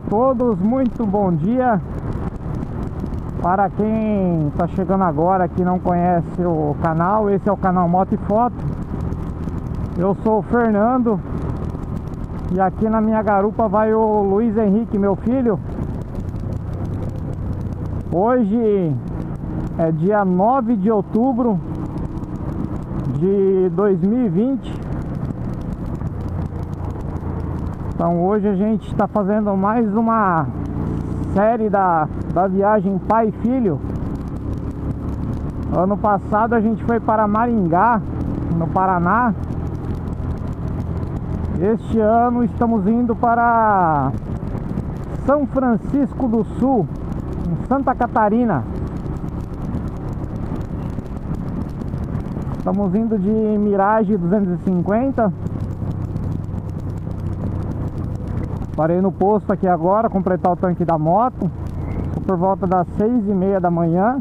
todos, muito bom dia. Para quem está chegando agora aqui e não conhece o canal, esse é o canal Moto e Foto. Eu sou o Fernando e aqui na minha garupa vai o Luiz Henrique, meu filho. Hoje é dia 9 de outubro de 2020. Então hoje a gente está fazendo mais uma série da viagem pai e filho. Ano passado a gente foi para Maringá, no Paraná. Este ano estamos indo para São Francisco do Sul, em Santa Catarina. Estamos indo de Mirage 250. Parei no posto aqui agora, completar o tanque da moto. Por volta das 6h30 da manhã.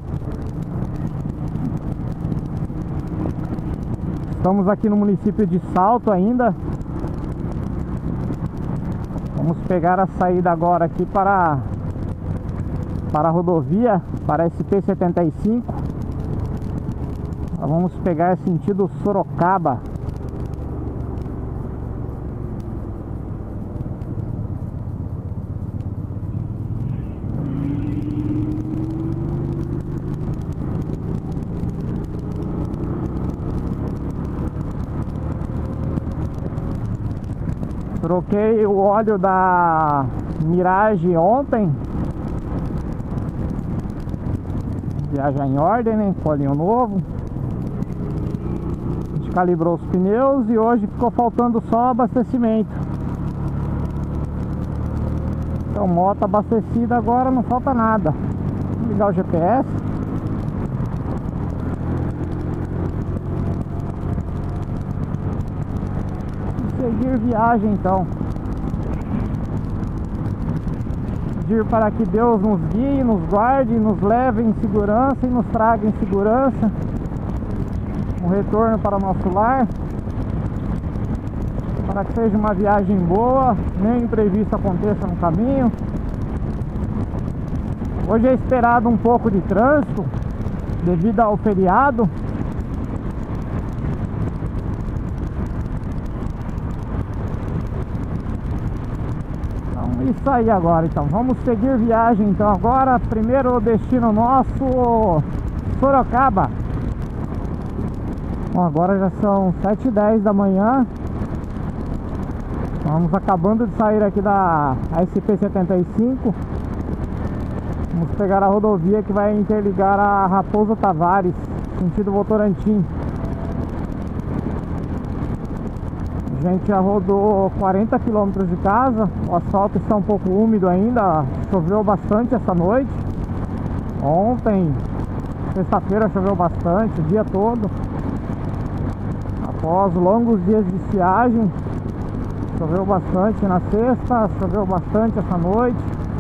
Estamos aqui no município de Salto ainda. Vamos pegar a saída agora aqui para a rodovia, para SP-75. Vamos pegar sentido Sorocaba. Troquei o óleo da Mirage ontem. Viajar em ordem, né? Colinho novo. A gente calibrou os pneus e hoje ficou faltando só abastecimento. Então, moto abastecida agora, não falta nada. Vou ligar o GPS. Seguir viagem então. Pedir para que Deus nos guie, nos guarde, nos leve em segurança e nos traga em segurança um retorno para o nosso lar, para que seja uma viagem boa, nenhum imprevisto aconteça no caminho. Hoje é esperado um pouco de trânsito devido ao feriado. Isso aí agora, então vamos seguir viagem. Então agora, primeiro destino nosso, Sorocaba. Bom, agora já são 7h10 da manhã. Vamos acabando de sair aqui da SP-75. Vamos pegar a rodovia que vai interligar a Raposo Tavares, sentido Votorantim. A gente já rodou 40 km de casa. O asfalto está um pouco úmido ainda. Choveu bastante essa noite. Ontem, sexta-feira, choveu bastante o dia todo. Após longos dias de estiagem, choveu bastante na sexta, choveu bastante essa noite.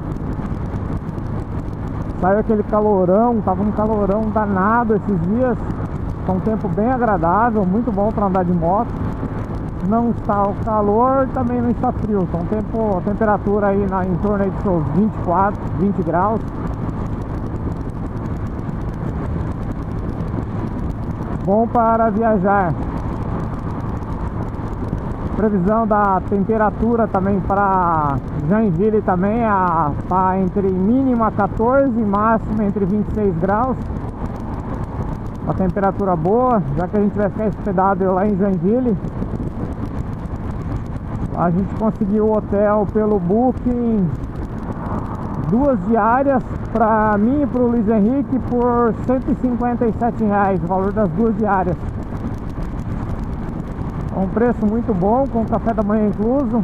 Saiu aquele calorão, tava um calorão danado esses dias. Tá um tempo bem agradável, muito bom para andar de moto. Não está o calor, também não está frio. Então a temperatura aí em torno aí de seus 24, 20 graus. Bom para viajar. Previsão da temperatura também para Joinville também está entre mínima 14 e máxima entre 26 graus. Uma temperatura boa, já que a gente vai ficar hospedado lá em Joinville. A gente conseguiu o hotel pelo Booking, 2 diárias para mim e para o Luiz Henrique por R$157, o valor das 2 diárias. Um preço muito bom, com café da manhã incluso.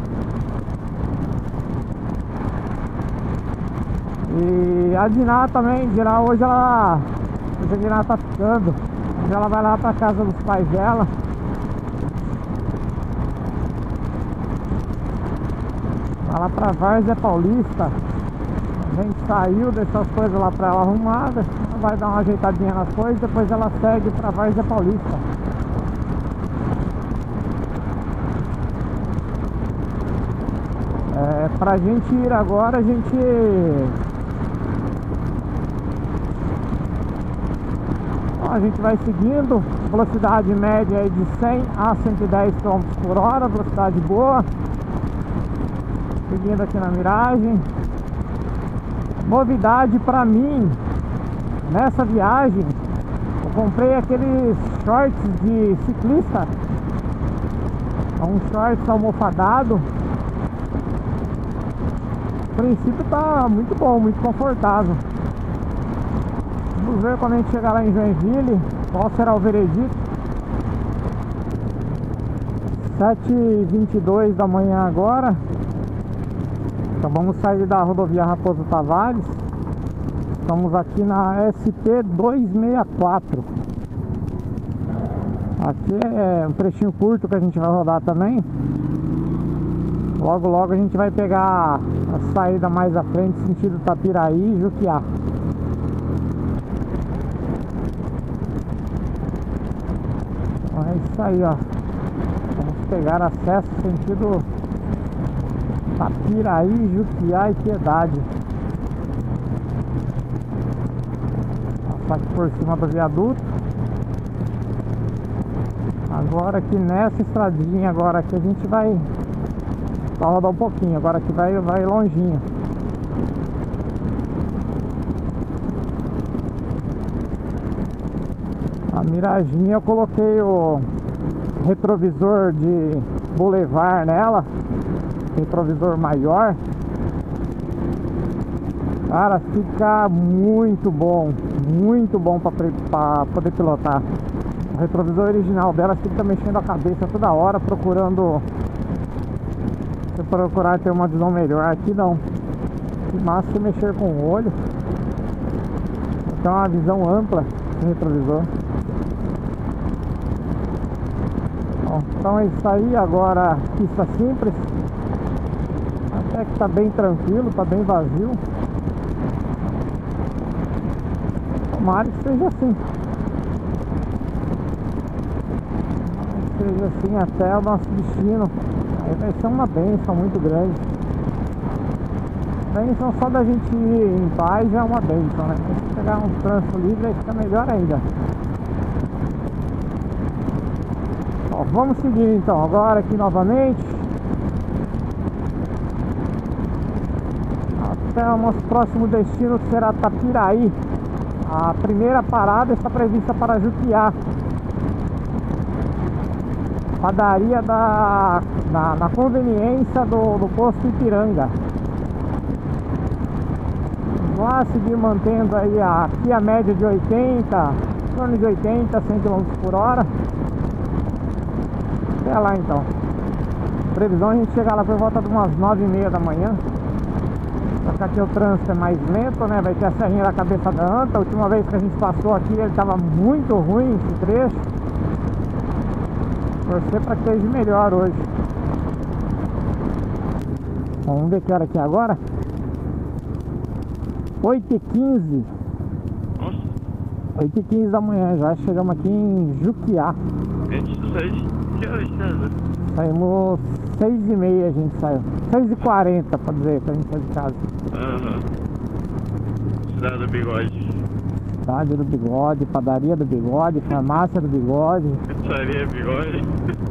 E a Diná também, hoje a Diná tá ficando. Hoje ela vai lá para casa dos pais dela. Vai lá pra Várzea Paulista. A gente saiu, deixou as coisas lá pra ela arrumadas. Vai dar uma ajeitadinha nas coisas, depois ela segue pra Várzea Paulista. pra gente ir agora, a gente vai seguindo, velocidade média é de 100 a 110 km por hora, velocidade boa. Seguindo aqui na miragem. Novidade pra mim nessa viagem, eu comprei aqueles shorts de ciclista, um shorts almofadado. O princípio tá muito bom, muito confortável. Vamos ver quando a gente chegar lá em Joinville qual será o veredito. 7h22 da manhã agora. Então vamos sair da rodovia Raposo Tavares. Estamos aqui na SP 264. Aqui é um trechinho curto que a gente vai rodar também. Logo logo a gente vai pegar a saída mais à frente, sentido Tapiraí e Juquiá. Então é isso aí, ó. Vamos pegar acesso sentido Tapiraí, Juquiá e Piedade. Passar aqui por cima do viaduto. Agora aqui nessa estradinha agora aqui a gente vai rodar um pouquinho. Agora aqui vai longinho. A miraginha eu coloquei o retrovisor de boulevard nela, retrovisor maior. Cara, fica muito bom para poder pilotar. O retrovisor original dela fica mexendo a cabeça toda hora, procurando. Se procurar ter uma visão melhor, aqui não. Que massa você mexer com o olho. Tem uma visão ampla no retrovisor. Bom, então é isso aí. Agora pista simples. Até que tá bem tranquilo, tá bem vazio. Tomara que seja assim. Seja assim até o nosso destino. Aí vai ser uma bênção muito grande. Bênção só da gente ir em paz já é uma bênção, né? Se pegar um trânsito livre aí fica melhor ainda. Bom, vamos seguir então agora aqui novamente até o nosso próximo destino, que será Tapiraí. A primeira parada está prevista para Juquiá. Padaria na conveniência do posto Ipiranga. Vamos lá seguir mantendo aí aqui a média de 80, em torno de 80, 100 km por hora. Até lá então. Previsão a gente chegar lá por volta de umas 9h30 da manhã. Só que aqui o trânsito é mais lento, né? Vai ter a serrinha da Cabeça da Anta. A última vez que a gente passou aqui ele estava muito ruim esse trecho. Torcer para que esteja melhor hoje. Vamos ver que hora que é agora. 8h15. Nossa. 8h15 da manhã, já chegamos aqui em Juquiá. A gente saiu de horas, né? Saímos 6h30, a gente saiu. 6h40 para dizer que a gente saiu de casa. Aham. Cidade do Bigode. Cidade do Bigode, padaria do Bigode, farmácia do Bigode. Pizzaria Bigode.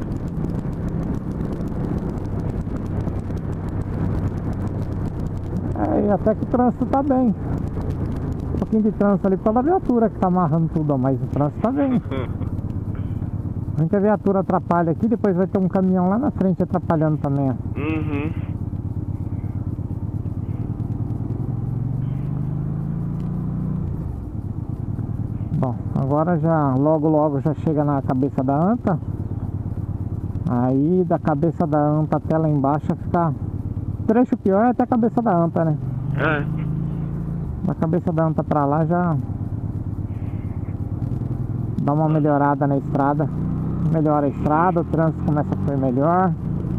É, e até que o trânsito tá bem. Um pouquinho de trânsito ali por causa da viatura que tá amarrando tudo, mas o trânsito tá bem. A única viatura atrapalha aqui, depois vai ter um caminhão lá na frente atrapalhando também, ó. Uhum. Bom, agora já logo já chega na Cabeça da Anta. Aí da Cabeça da Anta até lá embaixo fica... O trecho pior é até a Cabeça da Anta, né? É. Da Cabeça da Anta pra lá já dá uma melhorada na estrada. Melhora a estrada, o trânsito começa a ficar melhor.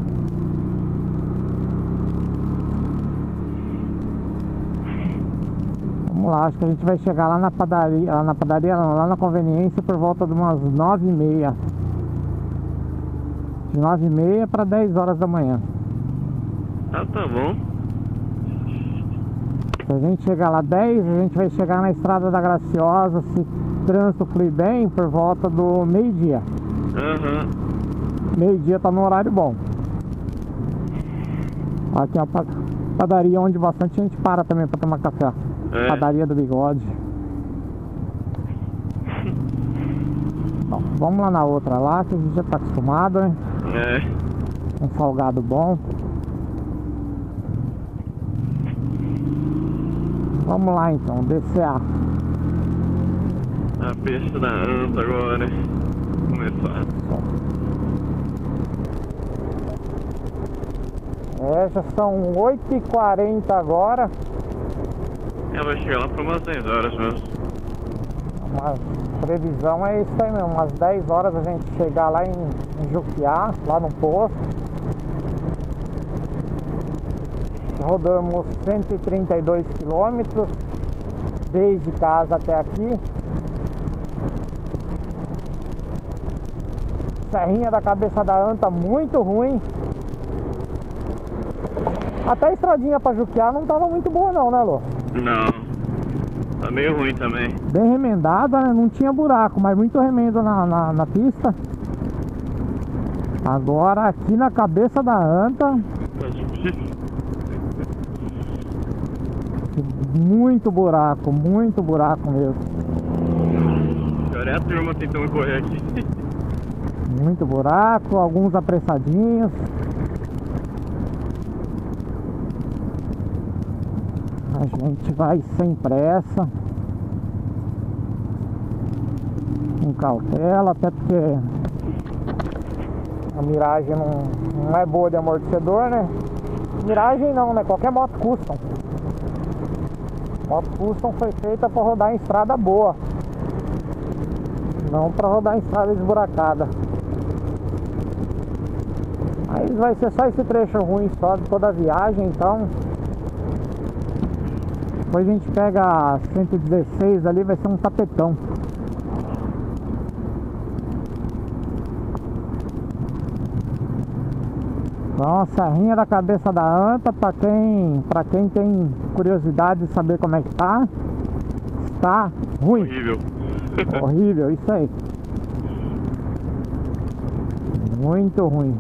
Vamos lá, acho que a gente vai chegar lá na padaria, lá na conveniência por volta de umas 9h30. De 9h30 para 10 horas da manhã. Ah, tá bom. Se a gente chegar lá 10, a gente vai chegar na Estrada da Graciosa, se o trânsito fluir bem, por volta do meio-dia. Aham. Meio-dia tá no horário bom. Aqui é uma padaria onde bastante gente para também para tomar café. É. Padaria do Bigode. Bom, vamos lá na outra lá, que a gente já tá acostumado, né? É. Um salgado bom. Vamos lá então, DCA. A pista da anta agora. Começar. É, já são 8h40 agora. Vai chegar lá para umas 10 horas mesmo. Mas a previsão é isso aí mesmo, umas 10 horas a gente chegar lá em Juquiá, lá no posto. Rodamos 132 quilômetros desde casa até aqui. Serrinha da Cabeça da Anta muito ruim. Até a estradinha pra Juquiá não tava muito boa não, né, Lô? Não. Tá meio ruim também. Bem remendada, né? Não tinha buraco, mas muito remendo na pista. Agora aqui na Cabeça da Anta, Tá difícil. muito buraco mesmo. Pior é a turma tentando correr aqui. Muito buraco, alguns apressadinhos. A gente vai sem pressa, com cautela, até porque a Mirage não é boa de amortecedor, né? Mirage não, né? Qualquer moto custom. Moto custom foi feita para rodar em estrada boa, não para rodar em estrada esburacada. Aí vai ser só esse trecho ruim só de toda a viagem, então. Depois a gente pega a 116 ali, vai ser um tapetão. Então a Serrinha da Cabeça da Anta, pra quem tem curiosidade de saber como é que tá, está ruim. Horrível. Horrível, isso aí. Muito ruim.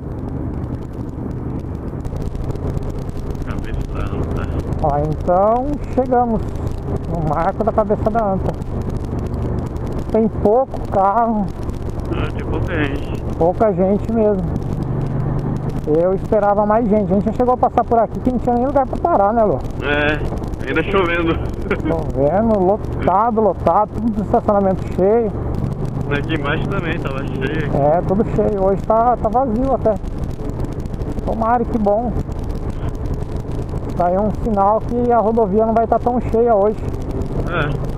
Cabeça da anta. Ó, então chegamos no marco da Cabeça da Anta. Tem pouco carro, Tem pouca gente. pouca gente mesmo. Eu esperava mais gente. A gente já chegou a passar por aqui que não tinha nem lugar pra parar, né, Lô? É, ainda chovendo. Tô vendo, lotado, tudo de estacionamento cheio. Aqui embaixo também tava cheio. É, tudo cheio. Hoje tá vazio até. Tomara, que bom. Tá aí um sinal que a rodovia não vai estar tão cheia hoje. É.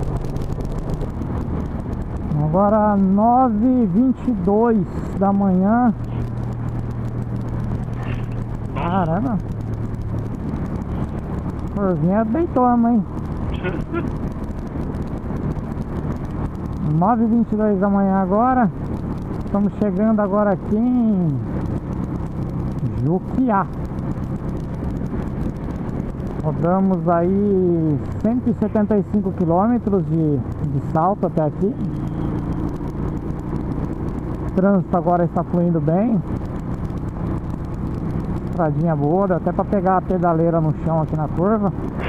Agora 9h22 da manhã. Caramba. Curvinha bem toma, hein? 9h22 da manhã agora. Estamos chegando agora aqui em Juquiá. Rodamos aí 175 quilômetros de salto até aqui. O trânsito agora está fluindo bem. Estradinha boa, dá até para pegar a pedaleira no chão aqui na curva.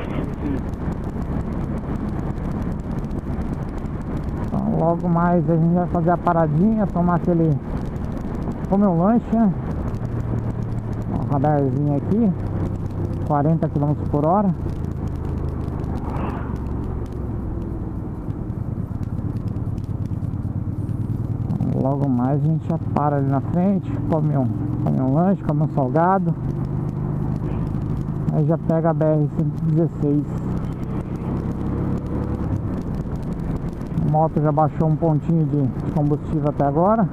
Então, logo mais a gente vai fazer a paradinha, tomar comer um lanche, né? Um radarzinho aqui, 40 km por hora. Logo mais a gente já para ali na frente, come um lanche, come um salgado. Aí já pega a BR-116. A moto já baixou um pontinho de combustível até agora.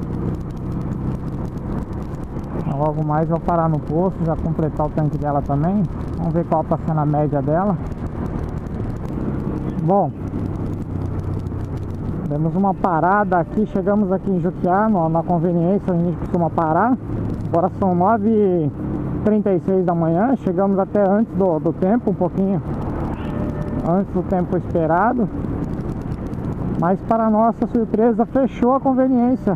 Logo mais vou parar no posto, já completar o tanque dela também. Vamos ver qual está sendo a média dela. Bom, demos uma parada aqui, chegamos aqui em Juquiá, na conveniência a gente costuma parar. Agora são 9h36 da manhã, chegamos até antes do tempo, um pouquinho antes do tempo esperado. Mas para nossa surpresa fechou a conveniência.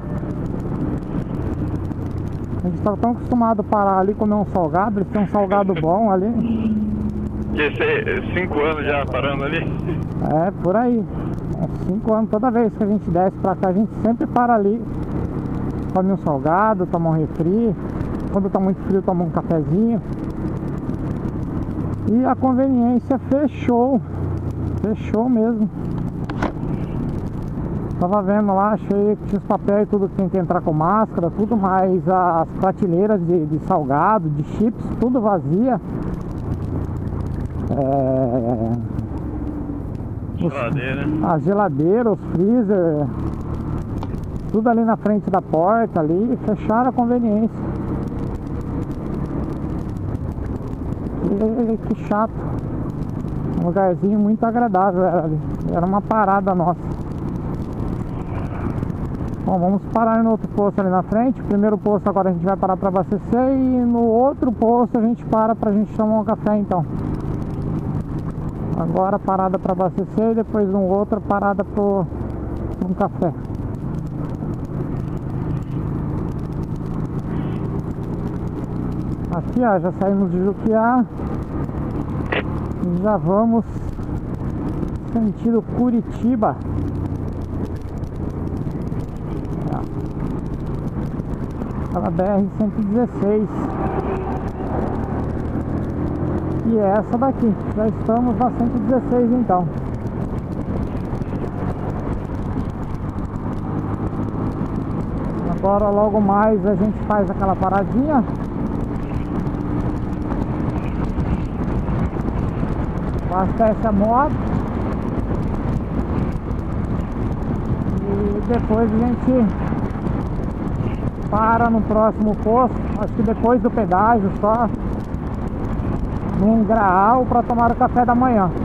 A gente está tão acostumado a parar ali comer um salgado, eles têm um salgado bom ali. Que 5 anos já parando ali? É, por aí. Uns 5 anos, toda vez que a gente desce pra cá, a gente sempre para ali. Come um salgado, toma um refri. Quando tá muito frio, toma um cafezinho. E a conveniência fechou. Fechou mesmo. Tava vendo lá, achei que tinha os papéis, tudo que tem que entrar com máscara, tudo, mas as prateleiras de salgado, de chips, tudo vazia. Geladeira. A geladeira, os freezer, tudo ali na frente da porta ali, fecharam a conveniência. Que chato. Um lugarzinho muito agradável era ali. Era uma parada nossa. Bom, vamos parar no outro posto ali na frente. O primeiro posto agora a gente vai parar para abastecer, e no outro posto a gente para pra gente tomar um café então. Agora parada para abastecer e depois no outro parada para um café. Aqui ó, já saímos de Juquiá e já vamos sentido Curitiba. Pela BR-116. E é essa daqui. Já estamos na 116 então. Agora logo mais a gente faz aquela paradinha. Abastece a moto. E depois a gente para no próximo posto. Acho que depois do pedágio só. Num graal para tomar o café da manhã.